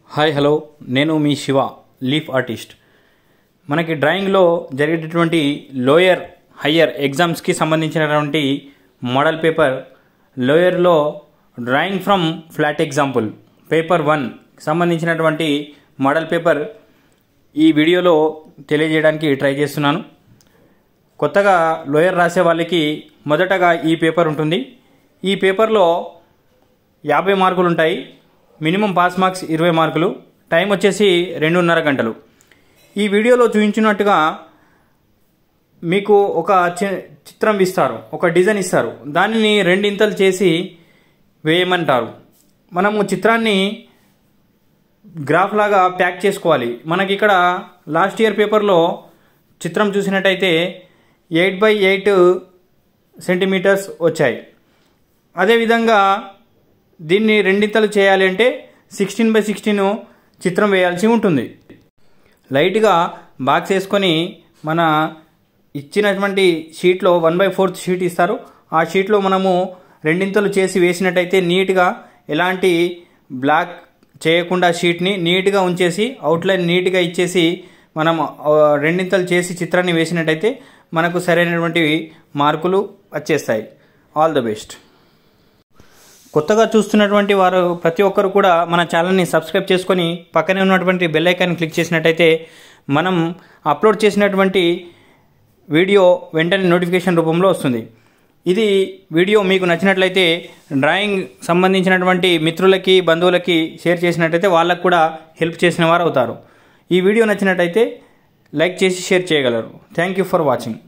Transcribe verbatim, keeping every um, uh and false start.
Hi hello నేను మీ Shiva leaf artist. మనకి డ్రాయింగ్లో జరిగేటటువంటి లోయర్ హయ్యర్ ఎగ్జామ్స్కి సంబంధించినటువంటి మోడల్ పేపర్ లోయర్లో drawing from flat example paper one సంబంధించినటువంటి మోడల్ పేపర్ ఈ వీడియోలో తెలియజేయడానికి ట్రై చేస్తున్నాను. కొత్తగా లోయర్ రాసే వాళ్ళకి మొదటగా ఈ పేపర్ ఉంటుంది. ఈ పేపర్లో యాభై మార్కులు ఉంటాయి. మినిమం పాస్ మార్క్స్ ఇరవై మార్కులు. టైం వచ్చేసి రెండున్నర గంటలు. ఈ వీడియోలో చూపించినట్టుగా మీకు ఒక చిత్రం ఇస్తారు, ఒక డిజైన్ ఇస్తారు. దానిని రెండింతలు చేసి వేయమంటారు. మనము చిత్రాన్ని గ్రాఫ్ లాగా ప్యాక్ చేసుకోవాలి. మనకి ఇక్కడ లాస్ట్ ఇయర్ పేపర్లో చిత్రం చూసినట్టయితే ఎయిట్ బై ఎయిట్ సెంటీమీటర్స్ వచ్చాయి. అదేవిధంగా దీన్ని రెండింతలు చేయాలి అంటే సిక్స్టీన్ బై సిక్స్టీన్ చిత్రం వేయాల్సి ఉంటుంది. లైట్గా బాక్స్ వేసుకొని మన ఇచ్చినటువంటి షీట్లో వన్ బై ఫోర్త్ షీట్ ఇస్తారు. ఆ షీట్లో మనము రెండింతలు చేసి వేసినట్టయితే నీట్గా ఎలాంటి బ్లాక్ చేయకుండా షీట్ని నీట్గా ఉంచేసి అవుట్లైన్ నీట్గా ఇచ్చేసి మనం రెండింతలు చేసి చిత్రాన్ని వేసినట్టయితే మనకు సరైనటువంటి మార్కులు వచ్చేస్తాయి. All the best. కొత్తగా చూస్తున్నటువంటి వారు ప్రతి ఒక్కరు కూడా మన ఛానల్ని సబ్స్క్రైబ్ చేసుకొని పక్కనే ఉన్నటువంటి బెల్ ఐకాన్ క్లిక్ చేసినట్టయితే మనం అప్లోడ్ చేసినటువంటి వీడియో వెంటనే నోటిఫికేషన్ రూపంలో వస్తుంది. ఇది వీడియో మీకు నచ్చినట్లయితే డ్రాయింగ్ సంబంధించినటువంటి మిత్రులకి బంధువులకి షేర్ చేసినట్టయితే వాళ్ళకు కూడా హెల్ప్ చేసిన వారు అవుతారు. ఈ వీడియో నచ్చినట్టయితే లైక్ చేసి షేర్ చేయగలరు. Thank you for watching.